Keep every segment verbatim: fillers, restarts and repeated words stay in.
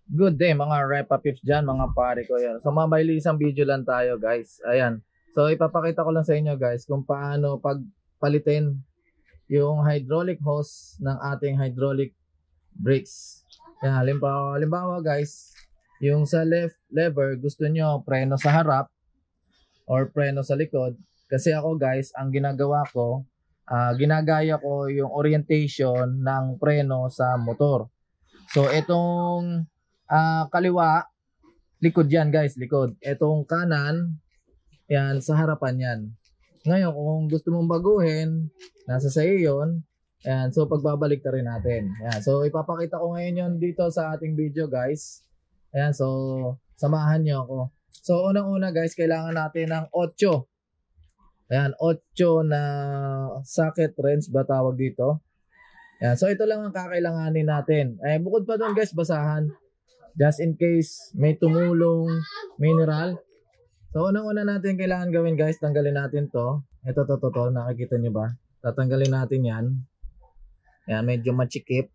Good day mga Repa Pips dyan, mga pare ko yan. So mamayli isang video lang tayo guys. Ayan. So ipapakita ko lang sa inyo guys kung paano pagpalitin yung hydraulic hose ng ating hydraulic brakes. Yan, halimbawa, halimbawa guys, yung sa left lever gusto nyo preno sa harap or preno sa likod. Kasi ako guys, ang ginagawa ko, uh, ginagaya ko yung orientation ng preno sa motor. So itong Uh, kaliwa, likod yan guys, likod. Etong kanan, yan, sa harapan yan. Ngayon, kung gusto mong baguhin, nasa sa iyo yun. Yan, so pagbabalik na rin natin. Yan, so ipapakita ko ngayon yun dito sa ating video guys. Yan, so samahan nyo ako. So unang-una guys, kailangan natin ng eight. Yan, eight na socket wrench ba tawag dito. Yan, so ito lang ang kakailanganin natin. Eh, bukod pa doon guys, basahan. Just in case may tumulong mineral. So unang-una natin kailangan gawin guys, tanggalin natin to. Ito to to to, nakikita nyo ba? Tatanggalin natin yan. Yan, medyo machikip.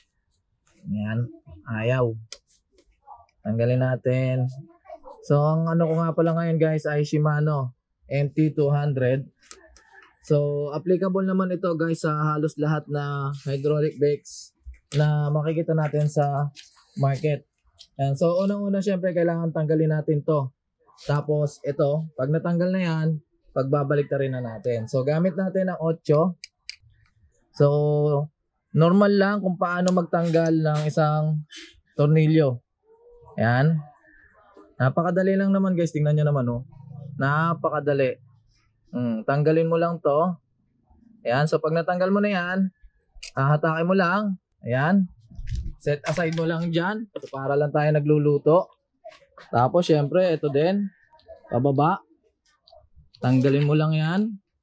Yan, ayaw. Tanggalin natin. So ang ano ko nga pala ngayon guys ay Shimano M T two hundred. So applicable naman ito guys sa halos lahat na hydraulic brakes na makikita natin sa market. Yan. So unang-una syempre kailangan tanggalin natin to. Tapos ito, pag natanggal na yan, pagbabalik na rin na natin. So gamit natin ang eight. So normal lang kung paano magtanggal ng isang tornilyo. Yan. Napakadali lang naman guys, tingnan nyo naman oh. Napakadali. Hmm, tanggalin mo lang to. Ayan, so pag natanggal mo na yan, hahatakin mo lang. Ayan. Set aside mo lang dyan. So, para lang tayo nagluluto. Tapos syempre ito din. Pababa. Tanggalin mo lang yan.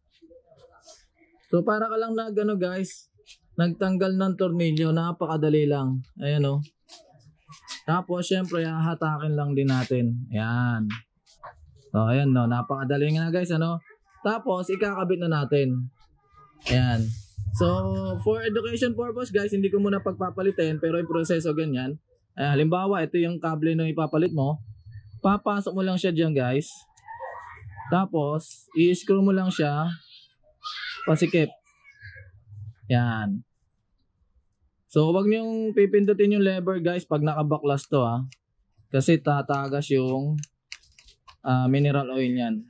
So para ka lang na gano guys. Nagtanggal ng tornilyo. Napakadali lang. Ayan o. Oh. Tapos syempre hahatakin lang din natin. Ayan. So ayan no. Napakadali nga guys. Ano? Tapos ikakabit na natin. Ayan. So, for education purpose guys, hindi ko muna pagpapalitin pero yung proseso ganyan. Eh, halimbawa, ito yung kable na ipapalit mo. Papasok mo lang siya dyan guys. Tapos, i-screw mo lang siya. Pasikip. Yan. So, wag niyong pipindutin yung lever guys pag nakabaklas to ha. Kasi tatagas yung uh, mineral oil yan.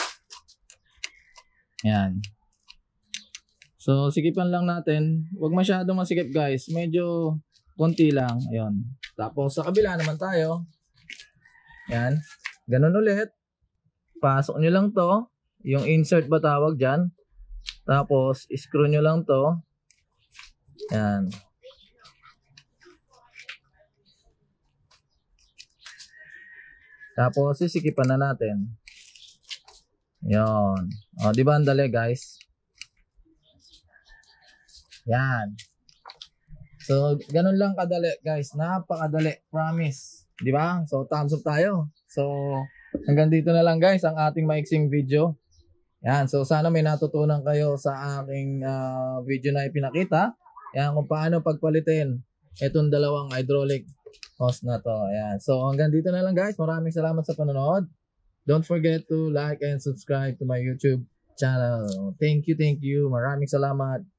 Yan. So, sikipan lang natin. Huwag masyadong masikip guys. Medyo konti lang. Ayun. Tapos, sa kabila naman tayo. Yan. Ganun ulit. Pasok nyo lang to. Yung insert ba tawag dyan. Tapos, screw nyo lang to. Yan. Tapos, sisikipan na natin. Yan. O, diba ang dali guys? Yan. So, ganun lang kadali, guys. Napakadali. Promise. Di ba? So, thumbs up tayo. So, hanggang dito na lang, guys, ang ating maiksing video. Yan. So, sana may natutunan kayo sa aking uh, video na ipinakita. Yan, kung paano pagpalitin itong dalawang hydraulic hose na to. Yan. So, hanggang dito na lang, guys. Maraming salamat sa panonood. Don't forget to like and subscribe to my YouTube channel. Thank you, thank you. Maraming salamat.